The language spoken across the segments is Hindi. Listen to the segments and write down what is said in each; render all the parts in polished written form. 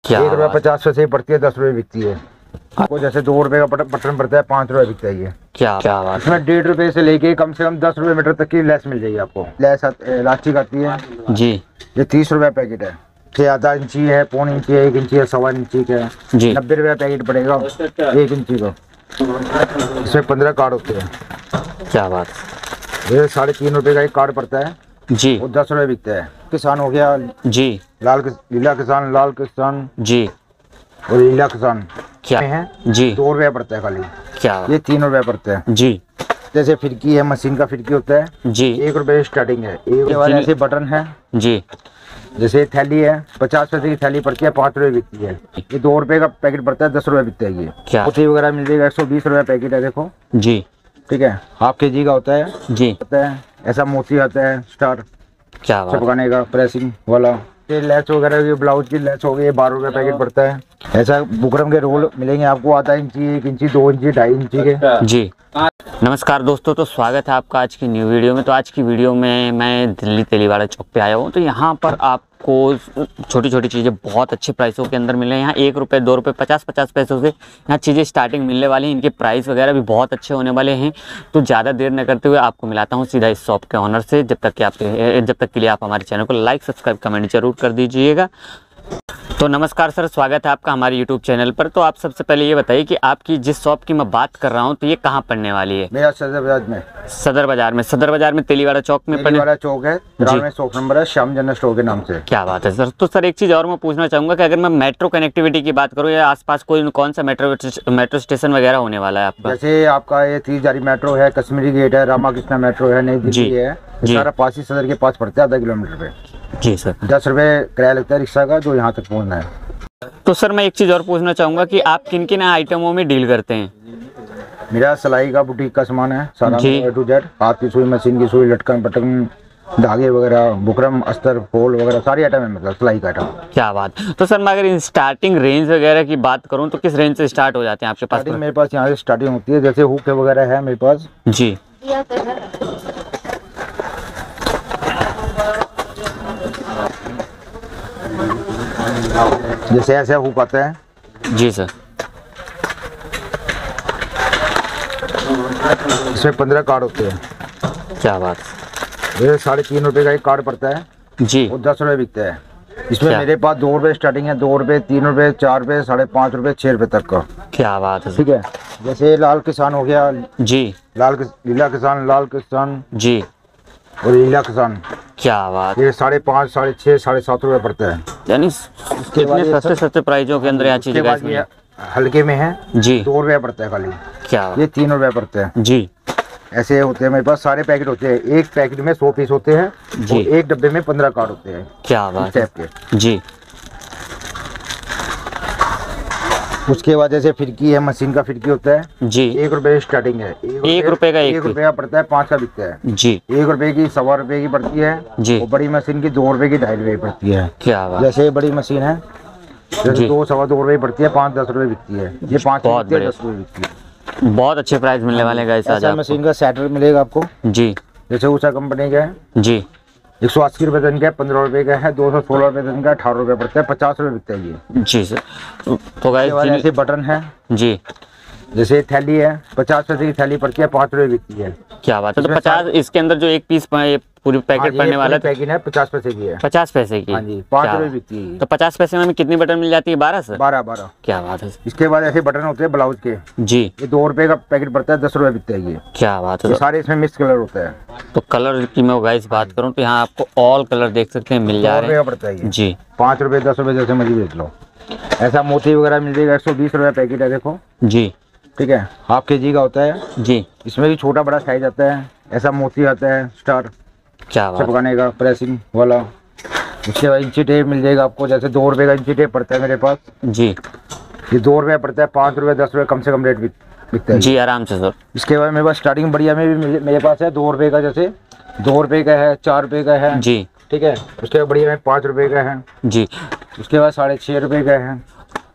क्या 1 रुपया 50 पैसे पड़ती है, 10 रुपए बिकती है। आपको जैसे 2 रुपए का बटन पड़ता है, 5 रुपए बिकता है ये। क्या बात। इसमें 1.5 रुपए से लेके कम से कम 10 रुपए मीटर तक की लेस मिल जाएगी आपको। लेस इलास्टिक आती है जी। ये 30 रुपए पैकेट है। ये आधा इंची है, पौन इंची है, 1 इंची है, 1.25 इंची का है जी। 90 रुपए पैकेट पड़ेगा 1 इंची का। इसमें 15 कार्ड होते हैं। क्या बात। ये 3.5 रुपए का एक कार्ड पड़ता है जी। वो 10 रुपए बिकता है। किसान हो गया जी। लीला किसान, लाल किसान जी और लीला किसान क्या है जी। 2 रुपया पड़ता है खाली। क्या ये 3 रुपए पड़ता है जी। जैसे फिरकी है, मशीन का फिरकी होता है जी। 1 रुपए स्टार्टिंग है। एक वाले ऐसे बटन है जी। जैसे थैली है 50 पैसे की थैली पड़ती है, 5 रुपए बिकती है। ये 2 रुपए का पैकेट पड़ता है, 10 रुपए बिकता है। ये क्या पोथी वगैरह मिल जाएगा 120 रुपए पैकेट है। देखो जी। ठीक है, हाफ केजी का होता है जी। होता है ऐसा मोती आता है स्टार क्या बात। चिपकाने का, प्रेसिंग वाला। ये लैच वगैरह, ये ब्लाउज की लैच हो गई, 12 रुपए पैकेट पड़ता है। ऐसा बुकरम के रोल मिलेंगे आपको, आधा इंची, 1 इंची, 2 इंची, 2.5 इंची के। जी नमस्कार दोस्तों, तो स्वागत है आपका आज की न्यू वीडियो में। तो आज की वीडियो में मैं दिल्ली तेलीवाड़ा चौक पे आया हूँ। तो यहाँ पर आपको छोटी छोटी चीज़ें बहुत अच्छे प्राइसों के अंदर मिले हैं। यहाँ 1 रुपये, 2 रुपये, 50 पैसों से यहाँ चीज़ें स्टार्टिंग मिलने वाली हैं। इनके प्राइस वगैरह भी बहुत अच्छे होने वाले हैं। तो ज़्यादा देर न करते हुए आपको मिलाता हूँ सीधा इस शॉप के ऑनर से। जब तक के लिए आप हमारे चैनल को लाइक, सब्सक्राइब, कमेंट जरूर कर दीजिएगा। तो नमस्कार सर, स्वागत है आपका हमारे YouTube चैनल पर। तो आप सबसे पहले ये बताइए कि आपकी जिस शॉप की मैं बात कर रहा हूँ तो ये कहाँ पड़ने वाली है? मेरा सदर बाजार में। सदर बाजार में तेलीवाड़ा चौक में तेलीवाड़ा चौक है, 93 शॉप नंबर है, श्याम जनरल स्टोर के नाम से। क्या बात है सर। तो सर एक चीज़ और मैं पूछना चाहूँगा कि अगर मैं मेट्रो कनेक्टिविटी की बात करूँ या आसपास कौन सा मेट्रो स्टेशन वगैरह होने वाला है आपका? जैसे आपका ये 30 जारी मेट्रो है, कश्मीरी गेट है, रामा कृष्णा मेट्रो है, नई दिल्ली है, सारा पास ही सदर के पास पड़ता है, आधा किलोमीटर पे। जी सर। 10 रुपए किराया लगता है रिक्शा का, जो यहाँ तक पहुँचना है। तो सर मैं एक चीज़ और पूछना चाहूँगा कि आप किन किन आइटमों में डील करते हैं? मेरा सिलाई का बुटीक का सामान है सारा, A to Z, हाथ की सुई, मशीन की सुई, लटकन पटकन, धागे वगैरह, बुकरम, अस्तर, फूल वगैरह सारी आइटम है, मतलब सिलाई का आइटम। क्या बात। तो सर मैं अगर स्टार्टिंग रेंज वगैरह की बात करूं तो किस रेंज से स्टार्ट हो जाते हैं आपके पास? मेरे पास यहाँ से स्टार्टिंग होती है, जैसे हुक वगैरह है मेरे पास। जी। जैसे ऐसे हुक आता है। जी सर। इसमें 15 कार्ड होते हैं। क्या बात। ये 3.5 रुपए का एक कार्ड पड़ता है जी, वो 10 रुपए बिकता है। इसमें मेरे पास 2 रुपए स्टार्टिंग है, 2 रुपए, 3 रुपए, 4 रुपए, 5.5 रुपए, 6 रुपए तक का। क्या बात है। ठीक है, जैसे लाल किसान हो गया जी, लीला किसान, लाल किसान जी और लीला किसान। क्या बात। ये 5.5, 6.5, 7.5 रुपए पड़ता है। यानी कितने सस्ते प्राइसों के अंदर यहाँ चीजें हल्के में है जी, 2 रुपया पड़ता है खाली। क्या ये 3 रुपया पड़ता है जी। ऐसे होते हैं मेरे पास सारे पैकेट होते हैं। एक पैकेट में 100 पीस होते हैं जी, एक डब्बे में 15 कार्ड होते हैं। क्या बात है जी। उसके बाद जैसे फिरकी है, मशीन का फिरकी होता है जी, 1 रुपए स्टार्टिंग है। 1 रुपए का 1 रुपया पड़ता है, 5 का बिकता है जी। 1 रुपए की 1.25 रुपए की पड़ती है जी। और बड़ी मशीन की 2 रुपए की 2.5 रुपए पड़ती है। क्या बात। जैसे बड़ी मशीन है, जैसे 2 सवा 2 रुपए पड़ती है, 5-10 रुपए बिकती है। ये 5 10 रुपए बिकती है। बहुत अच्छे प्राइस मिलने वाले हैं। ऐसा मशीन का सेटर मिलेगा आपको जी, जैसे ऊषा कंपनी का है जी, 180 रुपए दिन का है, 15 रुपए का है, 216 रुपए दिन का, 18 रुपए पड़ता है, 50 रुपए बिकता है ये जी सर। तो गाइस ऐसे बटन है जी, जैसे थैली है 50 पैसे की थैली पड़ती है, 5 रुपए बिकती है। क्या बात है। तो 50 इसके अंदर जो एक पीस पूरी पैकेट पड़ने वाला पैकेट है 50 पैसे की है। 50 पैसे की? हाँ जी, 5 रुपए बिकती है। तो 50 पैसे में कितनी बटन मिल जाती है? 12 सर? 12। क्या बात है। इसके बाद ऐसे बटन होते हैं ब्लाउज के जी, ये 2 रुपए का पैकेट पड़ता है, 10 रुपए बिकता है ये। क्या बात है। तो सारे इसमें मिक्स कलर होता है। तो कलर की मैं गाइस बात करूँ तो यहाँ आपको ऑल कलर देख सकते हैं मिल जा रहे हैं। पड़ता है जी, 5 रुपए, 10 रुपए जैसे मर्जी बेच लो। ऐसा मोती वगैरह मिल जाएगा, 120 रुपए पैकेट है। देखो जी, ठीक है, हाफ केजी का होता है जी। इसमें भी छोटा बड़ा साइज आता है। ऐसा मोती आता है स्टार, क्या चिपकाने का, प्रेसिंग वाला। उसके बाद इंची टेप मिल जाएगा आपको, जैसे 2 रुपए का इंची टेप पड़ता है मेरे पास जी। ये 2 रुपये पड़ता है, 5 रुपए, 10 रुपए कम से कम रेट बिकता है जी, आराम से सर। इसके बाद मेरे पास स्टार्टिंग बढ़िया में भी मेरे पास है 2 रुपए का, जैसे 2 रुपए का है, 4 रुपए का है जी, ठीक है। उसके बाद बढ़िया में 5 रुपए का है जी। उसके बाद 6.5 रुपए का है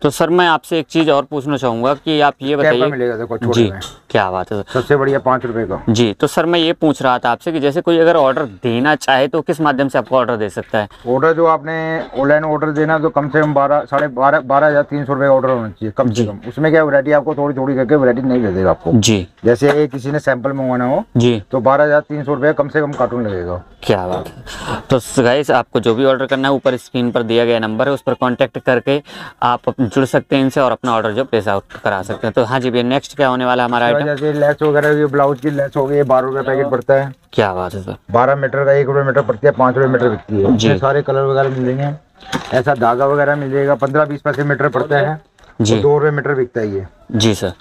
तो सर मैं आपसे एक चीज और पूछना चाहूंगा कि आप ये बताइए। मिलेगा देखो छोटे जी में। क्या बात है सर, सबसे बढ़िया 5 रुपए का। जी तो सर मैं ये पूछ रहा था आपसे कि जैसे कोई अगर ऑर्डर देना चाहे तो किस माध्यम से आपको ऑर्डर दे सकता है? ऑर्डर जो आपने ऑनलाइन ऑर्डर देना तो कम से कम 12,500 रुपए ऑर्डर होना चाहिए कम से कम। उसमें क्या वैरायटी आपको थोड़ी थोड़ी करके वैरायटी नहीं दे देगा आपको। जी जैसे किसी ने सैंपल मंगवाना हो जी तो 12,300 रुपए कम से कम कार्टून लगेगा। क्या बात है। तो गाइस आपको जो भी ऑर्डर करना है ऊपर स्क्रीन पर दिया गया नंबर है, उस पर कांटेक्ट करके आप जुड़ सकते हैं इनसे और अपना ऑर्डर जो प्लेस आउट करा सकते हैं। तो हाँ जी भैया, नेक्स्ट क्या होने वाला है हमारा आइटम? जैसे लेस वगैरह ब्लाउज की लेस हो गई 12 रुपए पैकेट पड़ता है। क्या बात है सर। 12 मीटर का 1 रुपए मीटर पड़ती है, 5 रुपए मीटर बिकती है जी। सारे कलर वगैरह मिल जाएंगे। ऐसा धागा वगैरह मिल जाएगा 15-20 पैसे मीटर पड़ता है जी। 2 रुपए मीटर बिकता है ये जी सर।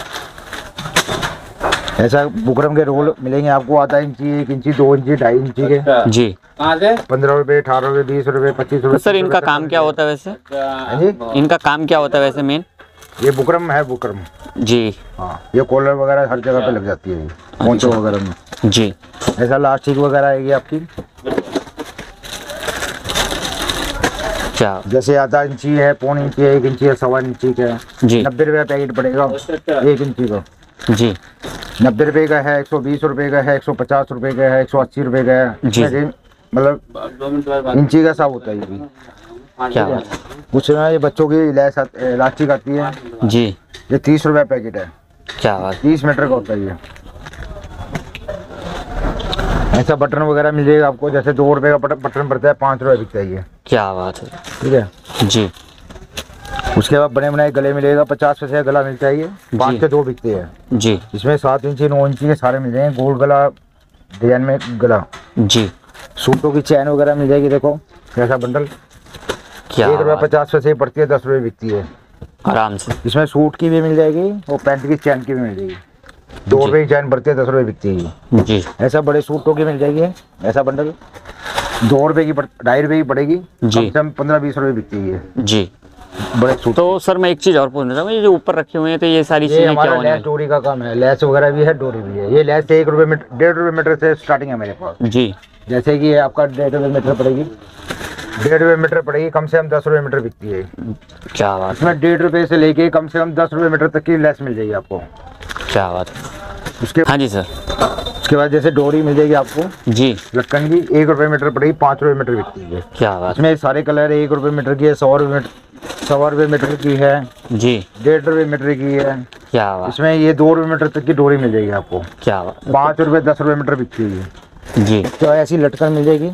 ऐसा बुकरम के रोल मिलेंगे आपको, आधा इंची, 1 इंची, 2 इंची, 2.5 इंची के जी। 15 रुपए, 18 रुपए, 20 रुपए, 25 रुपए। सर इनका काम क्या होता है वैसे? इनका काम क्या होता है वैसे मेन? ये बुकरम है, बुकरम जी। हाँ ये कॉलर वगैरह हर जगह पे लग जाती है पोंचो वगैरह में जी। ऐसा लास्टिक वगैरह आएगी आपकी। क्या जैसे आधा इंची है, 1.25 इंची है, 1 इंची है, 1.25 इंची का जी। 90 रुपये पैकेट पड़ेगा 1 इंची का जी। 90 रुपए का है, 120 रुपए का है, 150 रुपए का है, 180 रुपए का है जी। मतलब इंची का सब होता है ये भी। क्या कुछ ना, ये बच्चों की इलास्टिक आती है जी। ये 30 रुपए पैकेट है। क्या बात, 30 मीटर का होता है ये। ऐसा बटन वगैरह मिल जाएगा आपको, जैसे 2 रुपए का बटन पड़ता है, 5 रुपए बिकता है ये। क्या बात है, ठीक है जी। उसके बाद बने बनाए गले मिलेगा, 50 पैसे का गला मिलता है ये, 5 से 2 बिकते हैं जी। इसमें 7 इंची 9 इंची के सारे मिल जाएंगे, गोल गला डिजाइन में गला जी। सूटों की चैन वगैरह मिल जाएगी, देखो कैसा बंडल। क्या 1 रुपये 50 पैसे पड़ती है, 10 रुपए बिकती है आराम से। इसमें सूट की भी मिल जाएगी और पैंट की चैन की भी मिल जाएगी। 2 रुपए की चैन पड़ती है, 10 रुपए बिकती है जी। ऐसा बड़े सूटों की मिल जाएगी, ऐसा बंडल 2 रुपए की 2.5 रुपए की पड़ेगी जी। 15-20 रुपए बिकती है जी बड़े सूट। तो सर मैं एक चीज और पूछना चाहूँगा, ये जो ऊपर रखे हुए हैं तो ये सारी चीजें क्या होने? लेस डोरी का काम है, लेस वगैरह भी है, डोरी भी है। ये लेस 1 रुपए मीटर, 1.5 रुपए मीटर से स्टार्टिंग है मेरे पास जी। जैसे कि आपका 1.5 रुपए मीटर पड़ेगी, 1.5 रुपए मीटर पड़ेगी, कम से कम 10 रुपए मीटर बिकती है। क्या बात, इसमें 1.5 रुपए से लेके कम से कम 10 रुपए मीटर तक की लेस मिल जाएगी आपको। क्या बात है। उसके हाँ जी सर। उसके बाद जैसे डोरी मिल जाएगी आपको जी, लटकन की, 1 रुपए मीटर पड़ेगी, 5 रुपए मीटर बिकती है। क्या बात, इसमें सारे कलर 1 रुपए मीटर की है, 100 रुपए मीटर की है जी, 1.5 रुपए मीटर की है। क्या बात, इसमें ये 2 रुपए मीटर तक की डोरी मिल जाएगी आपको। क्या बात, 5 रुपए 10 रुपए मीटर बिकती है जी। तो ऐसी लटकन मिल जाएगी।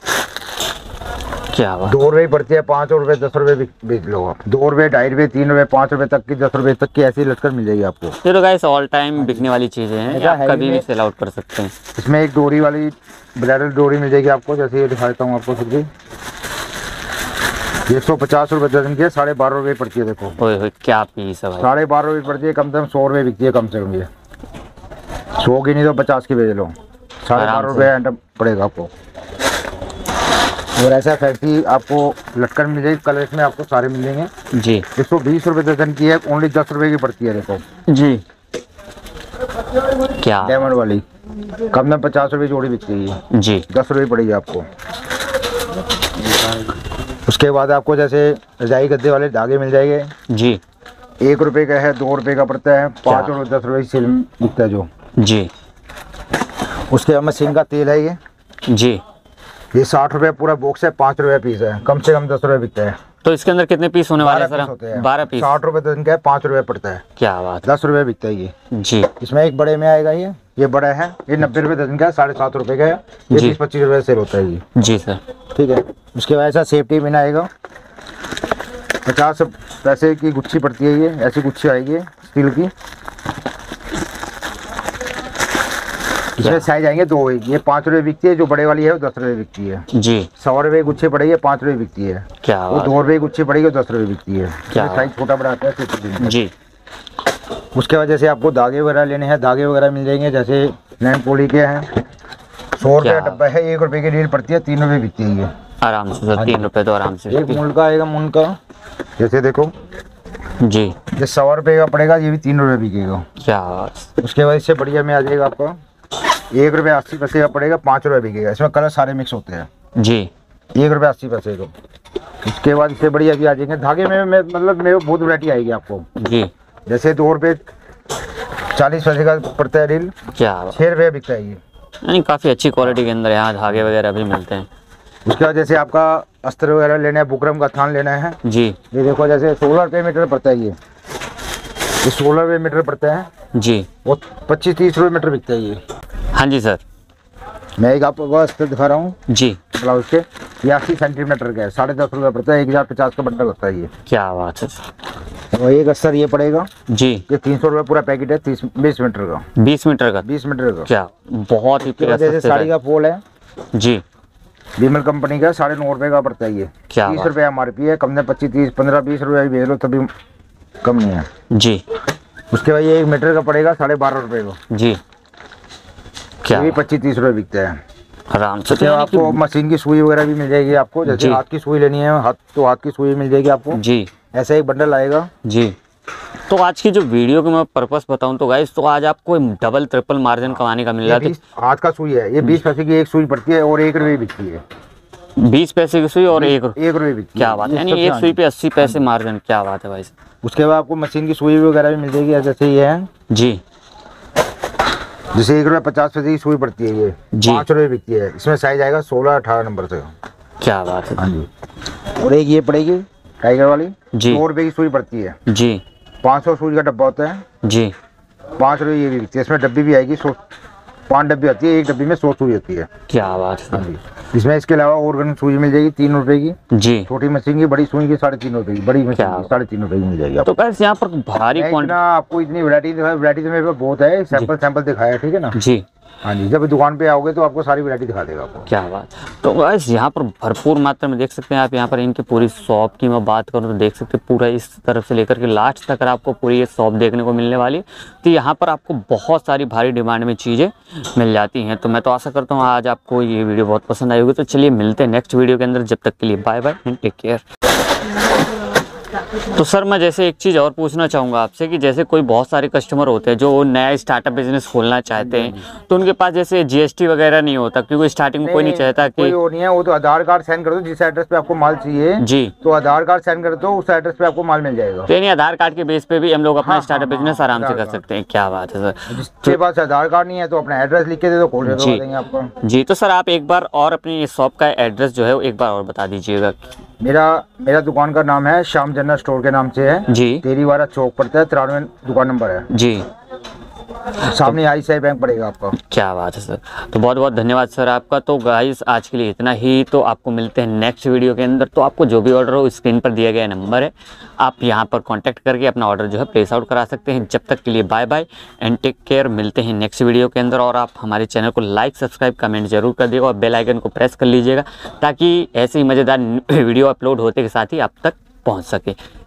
क्या बात, 2 रुपए पड़ती है, 5 रुपए 10 रुपए बेच लो आप। 2 रुपए 2.5 रुपए 3 रुपए 5 रुपए तक की, 10 रुपए तक की ऐसी लटकन मिल जाएगी आपको। ये तो गाइस ऑल टाइम बिकने वाली चीजें हैं, आप कभी भी सेल आउट कर सकते हैं। इसमें एक डोरी वाली ब्राइडल डोरी मिल जाएगी आपको, जैसे ये दिखाता हूँ आपको सब्जी। ये 150 रुपए दर्जन की है, 12.5 रुपए पड़ती है। देखो ओए क्या पीस है भाई, 12.5 रुपए पड़ती है, कम से कम 100 रुपए बिकती है कम से कम। ये 100 की नहीं तो 50 की बेच लो, 12.5 रुपए पड़ेगा आपको। और ऐसा फैक्ट्री आपको लटकन मिल जाएगी, कलर इसमें आपको सारे मिल जाएंगे जी। 120 रुपए दर्जन की है, ओनली 10 रुपए की पड़ती है। देखो जी, क्या डायमंड वाली कम में 50 रुपए जोड़ी बिकती है जी, 10 रुपए पड़ेगी आपको। उसके बाद आपको जैसे रजाई गद्दे वाले धागे मिल जाएंगे जी। 1 रुपए का है, 2 रुपए का पड़ता है, 5 और 10 रुपए सेल बिकता है जो जी। उसके बाद मशीन का तेल है ये जी, ये 60 रुपए पूरा बॉक्स है, 5 रुपए पीस है, कम से कम 10 रुपए बिकता है। तो इसके अंदर कितने पीस होने वाले हैं सर? 12 पीस। 60 रुपए दर्जन का है, 5 रुपए पड़ता है। क्या बात, 10 रुपए बिकता है ये जी। इसमें एक बड़े में आएगा, ये बड़ा है, ये 90 रुपए दर्जन का है, 7.5 रुपए का है, ये 20-25 रुपए सेल होता है ये जी सर, ठीक है। उसके बाद ऐसा सेफ्टी पिन आएगा, 50 पैसे की गुच्छी पड़ती है ये, ऐसी गुच्छी आएगी स्टील की। इसमें साइज आएंगे 2, ये 5 रुपए बिकती है, जो बड़े वाली है वो 10 रुपए बिकती है जी। 100 रुपए गुच्छे पड़ेगी, 5 रुपए बिकती है। क्या वो 2 रुपए गुच्छे पड़ेगी, 10 रुपए बिकती है। क्या साइज छोटा बड़ा आता है जी। उसके बाद जैसे आपको धागे वगैरह लेने हैं, धागे वगैरह मिल जाएंगे, जैसे नैन पोली के हैं, 100 रुपये का डब्बा है, 1 रुपए की डील पड़ती है, 3 रुपए बिकती है ये आराम से सर। 3 रुपए तो आराम से। एक मूल का आएगा, मूल का जैसे देखो जी, ये 100 रुपए का पड़ेगा, ये भी 3 रुपए बिकेगा। क्या, उसके बाद इससे बढ़िया में आ जाएगा आपका 1 रुपये 80 पैसे का पड़ेगा, 5 रुपए बिकेगा। इसमें कलर सारे मिक्स होते हैं जी। 1 रुपये 80 पैसे का इसके बाद इससे बढ़िया भी आ जाएंगे धागे में मतलब मेरे बहुत वैरायटी आएगी आपको जी। जैसे 2 रुपये 40 पैसे का पड़ता है रील, क्या 6 रुपये बिकता है ये। यानी काफ़ी अच्छी क्वालिटी के अंदर यहाँ धागे वगैरह भी मिलते हैं। उसके बाद जैसे आपका अस्त्र वगैरह लेना है, बुकरम का थान लेना है जी, ये देखो जैसे 16 रुपये मीटर पड़ता है ये 16 रुपये मीटर पड़ता है जी। वो 25-30 रुपये मीटर बिकता है ये। हाँ जी सर। मैं एक आपको अस्त्र दिखा रहा हूँ जी। ब्लाउज के, ये 80 सेंटीमीटर का है, 10.5 रुपये पड़ता है, 1050 का बंडल होता है ये। क्या बात है। और एक अस्तर ये पड़ेगा जी, ये 300 रुपये पूरा पैकेट है, 20 मीटर का। 20 मीटर का। 20 मीटर का। क्या बहुत ही प्यारा। जैसे साड़ी का पोल है जी, विमल कंपनी का, 9.5 रुपये का पड़ता है ये। क्या 30 रुपये MRP है, कम से 25, 30, 15, 20 रुपये भी भेज लो तभी कम नहीं है जी। उसके बाद ये 1 मीटर का पड़ेगा 12.5 रुपये का जी। क्या ये भी 25-30 रुपये बिकते हैं आराम से। तो आपको मशीन की सुई वगैरह भी मिल जाएगी आपको, जैसे हाथ की सुई लेनी है हाथ की सुई मिल जाएगी आपको जी। ऐसा एक बंडल आएगा जी। तो आज की जो वीडियो का मैं पर्पस बताऊं तो गाइस, तो आज आपको डबल ट्रिपल मार्जिन कमाने का मिल रहा है। हाथ का सुई है ये 20 पैसे की एक सुई पड़ती है और 1 रुपये बिकती है। 20 पैसे की सुई और 1 रुपये बिकती है। क्या बात है, यानी एक सुई पे 80 पैसे मार्जिन। क्या बात है भाई। उसके बाद आपको मशीन की सुई वगैरह भी मिल जाएगी, जैसे ये है जी। जैसे 1 रुपये 50 पैसे की सुई पड़ती है ये 5 रुपये बिकती है। इसमें साइज आएगा 16-18 नंबर से। क्या बात है। हाँ जी। और एक ये पड़ेगी टाइगर वाली जी, 2 रुपये की सुई पड़ती है जी। 500 सुई का डब्बा होता है जी। 5 रुपये ये भी बिकती है। इसमें डब्बी भी आएगी 5 डब्बी आती है, एक डब्बी में 100 सुई होती है। क्या बात है। हाँ जी। इसमें इसके अलावा ऑर्गन सुई मिल जाएगी 3 रुपये की जी। छोटी मशीन की, बड़ी सुई की 3.5 रुपये की, बड़ी मशीन की 3.5 रुपये की मिल जाएगी। तो गाइस यहाँ पर भारी क्वांटिटी, आपको इतनी वैरायटी तो मेरे पास बहुत है, सैंपल दिखाया, ठीक है ना जी। हाँ जी, जब दुकान पे आओगे तो आपको सारी वैरायटी दिखा देगा आपको। क्या बात। तो गाइस यहाँ पर भरपूर मात्रा में देख सकते हैं आप। यहाँ पर इनकी पूरी शॉप की मैं बात करूँ तो देख सकते हैं पूरा इस तरफ से लेकर के लास्ट तक आपको पूरी ये शॉप देखने को मिलने वाली। तो यहाँ पर आपको बहुत सारी भारी डिमांड में चीज़ें मिल जाती हैं। तो मैं तो आशा करता हूँ आज आपको ये वीडियो बहुत पसंद आई होगी। तो चलिए मिलते हैं नेक्स्ट वीडियो के अंदर, जब तक के लिए bye bye and take care. तो सर मैं जैसे एक चीज़ और पूछना चाहूँगा आपसे कि जैसे कोई बहुत सारे कस्टमर होते हैं जो नया स्टार्टअप बिजनेस खोलना चाहते हैं, तो उनके पास जैसे GST वगैरह नहीं होता, क्योंकि स्टार्टिंग में कोई नहीं चाहता कि कोई वो नहीं है। वो तो आधार कार्ड सेंड कर दो जिस एड्रेस पे आपको माल चाहिए जी, तो आधार कार्ड सेंड कर दो, उस एड्रेस पे आपको माल मिल जाएगा। तो यानी आधार कार्ड के बेस पे भी हम लोग अपना स्टार्टअप बिजनेस आराम से कर सकते हैं। क्या बात है सर। जिसके पास आधार कार्ड नहीं है तो अपना एड्रेस लिख के दे दो, खोल देंगे आपको। जी। तो सर आप एक बार और अपनी शॉप का एड्रेस जो है वो एक बार और बता दीजिएगा। मेरा दुकान का नाम है श्याम जनरल स्टोर के नाम से है जी। तेरीवाड़ा चौक पड़ता है, 93 दुकान नंबर है जी। सामने ICICI बैंक पड़ेगा आपका। क्या बात है सर। तो बहुत बहुत धन्यवाद सर आपका। तो गाइस आज के लिए इतना ही। तो आपको मिलते हैं नेक्स्ट वीडियो के अंदर। तो आपको जो भी ऑर्डर हो स्क्रीन पर दिया गया नंबर है, आप यहां पर कांटेक्ट करके अपना ऑर्डर जो है प्लेस आउट करा सकते हैं। जब तक के लिए bye bye and take care. मिलते हैं नेक्स्ट वीडियो के अंदर। और आप हमारे चैनल को लाइक सब्सक्राइब कमेंट जरूर कर दिएगा और बेल आइकन को प्रेस कर लीजिएगा ताकि ऐसे ही मज़ेदार वीडियो अपलोड होते के साथ ही आप तक पहुँच सके।